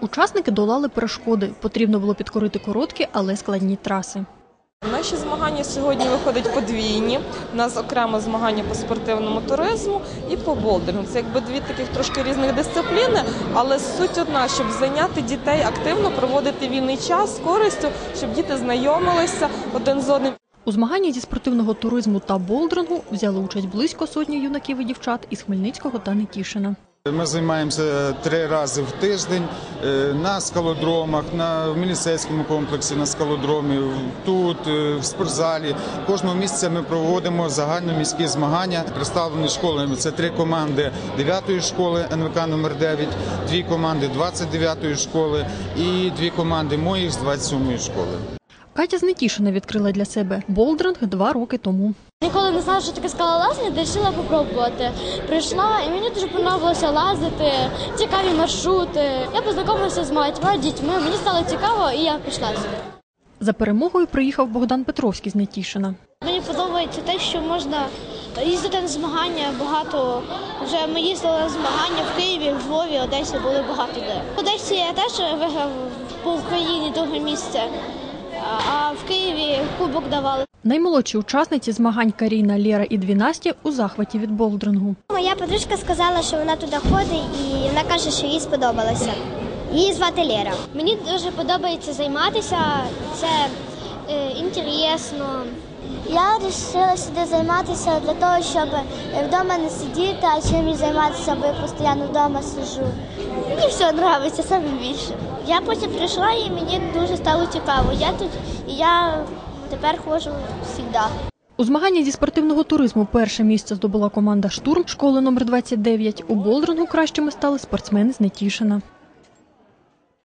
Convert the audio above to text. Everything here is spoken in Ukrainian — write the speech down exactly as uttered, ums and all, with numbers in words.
Учасники долали перешкоди. Потрібно було підкорити короткі, але складні траси. Наші змагання сьогодні виходять подвійні. У нас окремо змагання по спортивному туризму і по болдингу. Це якби дві таких трошки різних дисципліни, але суть одна, щоб зайняти дітей активно, проводити вільний час з користю, щоб діти знайомилися один з одним. У змаганні зі спортивного туризму та болдингу взяли участь близько сотні юнаків і дівчат із Хмельницького та Нетішина. Ми займаємося три рази в тиждень на скалодромах, на в Міліцейському комплексі, на скалодромі, тут, в спортзалі. Кожного місяця ми проводимо загальноміські змагання. Представлені школами – це три команди дев'ятої школи ен ве ка номер дев'ять, дві команди двадцять дев'ятої школи і дві команди моїх з двадцять сьомої школи. Катя з Нетішина відкрила для себе болдеринг два роки тому. Ніколи не знала, що таке скалолазання, вирішила спробувати. Прийшла і мені дуже подобалося лазити, цікаві маршрути. Я познайомилася з багатьма дітьми, мені стало цікаво і я пішла сюди. За перемогою приїхав Богдан Петровський з Нетішина. Мені подобається те, що можна їздити на змагання багато. Вже ми їздили на змагання в Києві, в Львові, Одесі, були багато де. В Одесі я теж виграв по Україні друге місце. А в Києві кубок давали. Наймолодші учасниці змагань Каріна, Лєра і дві Насті у захваті від болдерингу. Моя подружка сказала, що вона туди ходить і вона каже, що їй сподобалося. Її звати Лєра. Мені дуже подобається займатися, це е, інтересно. Я вирішила сюди займатися для того, щоб вдома не сидіти, а чимось займатися, бо я постійно вдома сиджу. Мені все подобається, саме більше. Я потім прийшла і мені дуже стало цікаво. Я тут і я тепер ходжу завжди. У змаганні зі спортивного туризму перше місце здобула команда «Штурм» школи номер двадцять дев'ять. У болдерингу кращими стали спортсмени з Нетішина.